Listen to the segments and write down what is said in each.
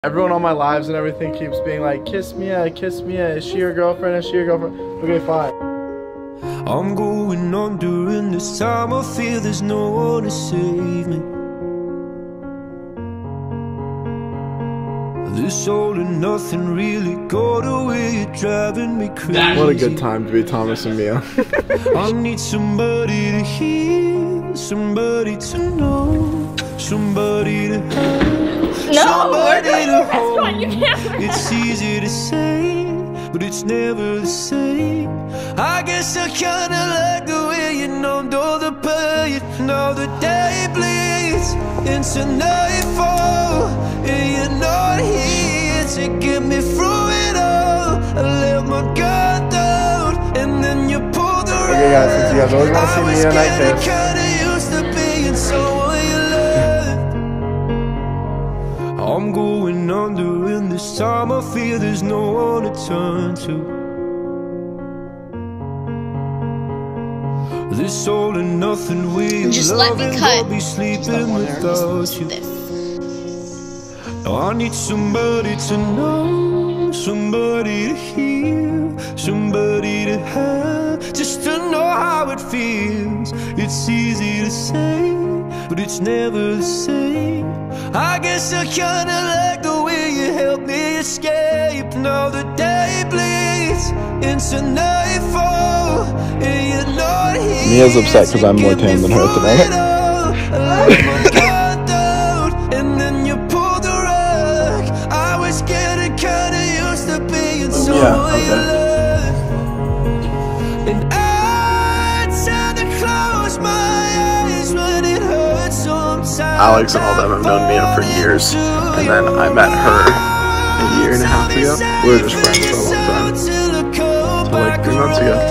Everyone on my lives and everything keeps being like, kiss Mia, is she your girlfriend, is she your girlfriend? Okay, fine. I'm going on during this time, I feel there's no one to save me. This all and nothing really got away, you're driving me crazy. What a good time to be Thomas and Mia. I need somebody to hear, somebody to know, somebody to have. No, we're doing a restaurant, you can't. It's easy to say, but it's never the same. I guess I kinda like the way you numbed all the pain. Now the day bleeds into nightfall, and you're not here to get me through it all. I let my guard down, and then you pulled the rug. Okay guys, since you guys always want to see Mia and I kiss. I'm going under, and this time I feel there's no one to turn to. This all and nothing way of Just let me loving, cut. I'll be sleeping without you. Now I need somebody to know, somebody to hear, somebody to have, just to know how it feels. It's easy to say, but it's never the same. I guess I kinda like the way you help me escape. Now the day bleeds into nightfall, and you're not here. Mia's upset because I'm more tan than her tonight. And then you pulled the rug. I was getting kinda used to being so you love. And I tend to close my eyes when it hurts sometimes. Alex and all them have known Mia for years, and then I met her a year and a half ago. We were just friends for a long time, so like 3 months ago.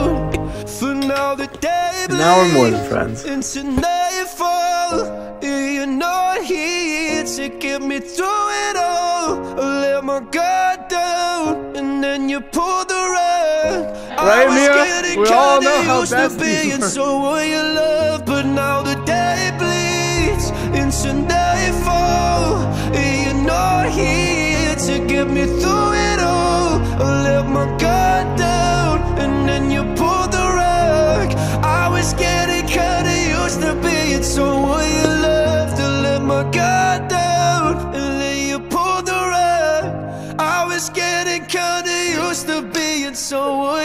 And now we're more than friends. Into nightfall, you're not here to get me through it all. I let my guard down, and then you pulled the rug. Right, Mia? We all know how besties are. So were you love, but now the day bleeds into nightfall. You're not here to get me through it all. I let my guard down, and then you pulled the rug. I was getting kinda used to being someone you loved. To let my guard down, and then you pulled the rug. I was getting kinda used to being someone